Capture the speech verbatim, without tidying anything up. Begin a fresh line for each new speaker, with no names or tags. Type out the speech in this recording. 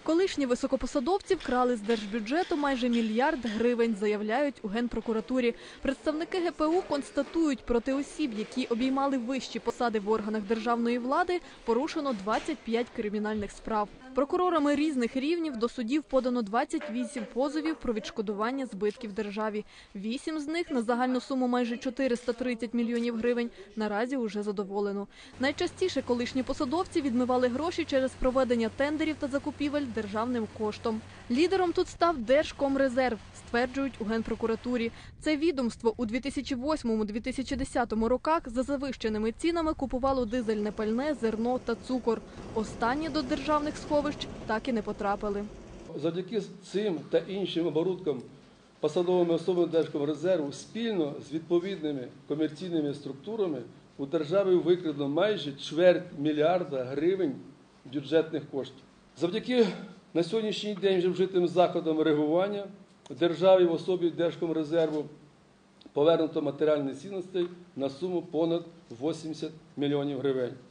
Колишні високопосадовці вкрали з держбюджету майже мільярд гривень, заявляють у Генпрокуратурі. Представники ге пе у констатують, проти осіб, які обіймали вищі посади в органах державної влади, порушено двадцять п'ять кримінальних справ. Прокурорами різних рівнів до судів подано двадцять вісім позовів про відшкодування збитків державі. Вісім з них на загальну суму майже чотириста тридцять мільйонів гривень наразі уже задоволено. Найчастіше колишні посадовці відмивали гроші через проведення тендерів та закупівель державним коштом. Лідером тут став Держкомрезерв, стверджують у Генпрокуратурі. Це відомство у дві тисячі восьмому - дві тисячі десятому роках за завищеними цінами купувало дизельне пальне, зерно та цукор. Останні до державних сховищ так і не потрапили.
Завдяки цим та іншим оборудкам посадовими особами Держкомрезерву спільно з відповідними комерційними структурами у державі викрадено майже чверть мільярда гривень бюджетних коштів. Завдяки на сьогоднішній день вже вжитим заходам реагування в державі в особі Держкомрезерву повернуто матеріальних цінностей на суму понад вісімдесят мільйонів гривень.